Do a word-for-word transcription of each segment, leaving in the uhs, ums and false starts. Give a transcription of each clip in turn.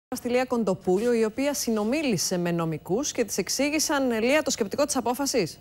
Στη Λία Κοντοπούλου, η οποία συνομίλησε με νομικούς και της εξήγησαν, Λία, το σκεπτικό της απόφασης.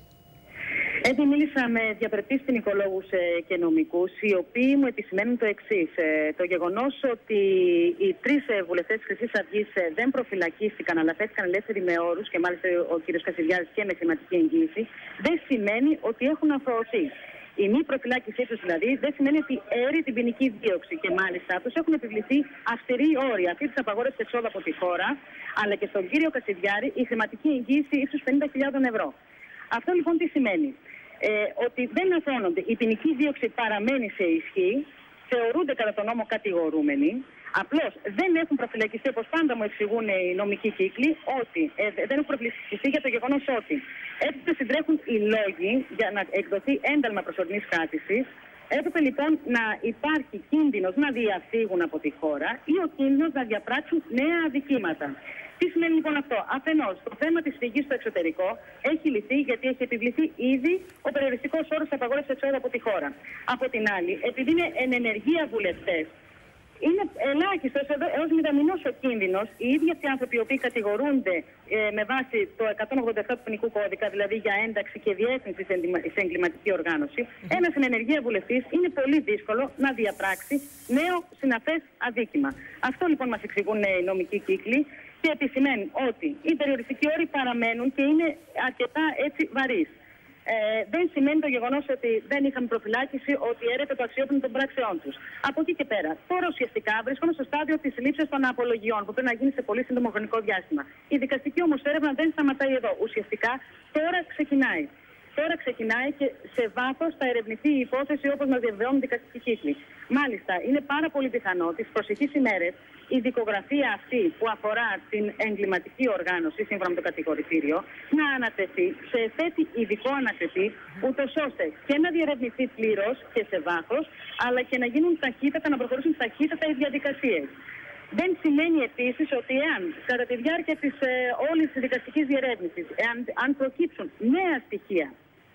Έτσι μίλησα με διαπρεπείς ποινικολόγους και νομικούς, οι οποίοι μου επισημαίνουν το εξής. Το γεγονός ότι οι τρεις βουλευτές της Χρυσής Αυγής δεν προφυλακίστηκαν, αλλά θέθηκαν ελεύθεροι με όρους, και μάλιστα ο κ. Κασιδιάρης και με χρηματική εγγύηση, δεν σημαίνει ότι έχουν αθωωωθεί. Η μη προφυλάκησή τους δηλαδή δεν σημαίνει ότι έρει την ποινική δίωξη, και μάλιστα τους έχουν επιβληθεί αυστηροί όροι. Αυτή της απαγόρευση εξόδου από τη χώρα, αλλά και στον κύριο Κασιδιάρη η χρηματική εγγύηση ύψους πενήντα χιλιάδες ευρώ. Αυτό λοιπόν τι σημαίνει? Ε, ότι δεν αθώνονται. Η ποινική δίωξη παραμένει σε ισχύ, θεωρούνται κατά τον νόμο κατηγορούμενοι. Απλώς δεν έχουν προφυλακιστεί, όπως πάντα μου εξηγούν οι νομικοί κύκλοι, ότι ε, δεν έχουν προφυλακιστεί για το γεγονός ότι έπρεπε συντρέχουν οι λόγοι για να εκδοθεί ένταλμα προσωρινής κράτησης. Έπρεπε λοιπόν να υπάρχει κίνδυνος να διαφύγουν από τη χώρα ή ο κίνδυνος να διαπράξουν νέα αδικήματα. Τι σημαίνει λοιπόν αυτό? Αφενός, το θέμα της φυγής στο εξωτερικό έχει λυθεί, γιατί έχει επιβληθεί ήδη ο περιοριστικός όρος απαγόρευσης εξόδου από τη χώρα. Από την άλλη, επειδή είναι εν ενεργεία βουλευτές, είναι ελάχιστος έως μηδαμινός ο κίνδυνος οι ίδιοι αυτοί οι άνθρωποι οι οποίοι κατηγορούνται ε, με βάση το εκατόν ογδόντα επτά του ποινικού κώδικα, δηλαδή για ένταξη και διεύθυνση σε εγκληματική οργάνωση, mm-hmm. ένας εν ενεργεία βουλευτής είναι πολύ δύσκολο να διαπράξει νέο συναφές αδίκημα. Αυτό λοιπόν μας εξηγούν οι νομικοί κύκλοι και επισημαίνουν ότι οι περιοριστικοί όροι παραμένουν και είναι αρκετά έτσι βαρύς. Ε, δεν σημαίνει το γεγονός ότι δεν είχαμε προφυλάκηση, ότι έρεται το αξιόπινο των πράξεών τους. Από εκεί και πέρα, τώρα ουσιαστικά βρίσκονται στο στάδιο της λήψης των απολογιών, που πρέπει να γίνει σε πολύ σύντομο χρονικό διάστημα. Η δικαστική όμως έρευνα δεν σταματάει εδώ. Ουσιαστικά τώρα ξεκινάει. Τώρα ξεκινάει και σε βάθος θα ερευνηθεί η υπόθεση, όπως μας διαβεβαιώνουν δικαστικοί κύκλοι. Μάλιστα, είναι πάρα πολύ πιθανό τις προσεχείς ημέρες η δικογραφία αυτή που αφορά την εγκληματική οργάνωση, σύμφωνα με το κατηγορητήριο, να ανατεθεί σε εφέτη ειδικό ανατεθεί, ούτως ώστε και να διερευνηθεί πλήρως και σε βάθος, αλλά και να γίνουν ταχύτατα, να προχωρήσουν ταχύτατα οι διαδικασίες. Δεν σημαίνει επίσης ότι εάν κατά τη διάρκεια της ε, όλης της δικαστικής διερεύνησης, εάν αν προκύψουν νέα στοιχεία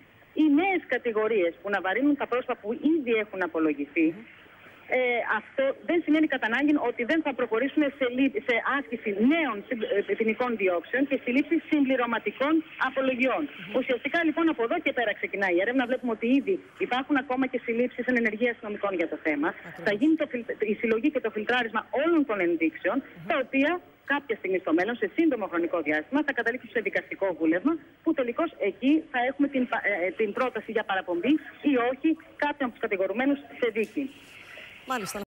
ή νέες κατηγορίες που να βαρύνουν τα πρόσωπα που ήδη έχουν απολογηθεί, ε, αυτό δεν σημαίνει κατά ανάγκη ότι δεν θα προχωρήσουν σε, σε άσκηση νέων ποινικών διώξεων και στη λήψη συμπληρωματικών απολογιών. Mm-hmm. Ουσιαστικά λοιπόν από εδώ και πέρα ξεκινάει η έρευνα. Βλέπουμε ότι ήδη υπάρχουν ακόμα και συλλήψεις εν ενεργεία αστυνομικών για το θέμα. Okay. Θα γίνει το, η συλλογή και το φιλτράρισμα όλων των ενδείξεων, mm-hmm. τα οποία κάποια στιγμή στο μέλλον, σε σύντομο χρονικό διάστημα, θα καταλήξουν σε δικαστικό βούλευμα, που τελικώς εκεί θα έχουμε την, ε, την πρόταση για παραπομπή ή όχι κάποιον από τους κατηγορουμένους σε δίκη. Μάλιστα.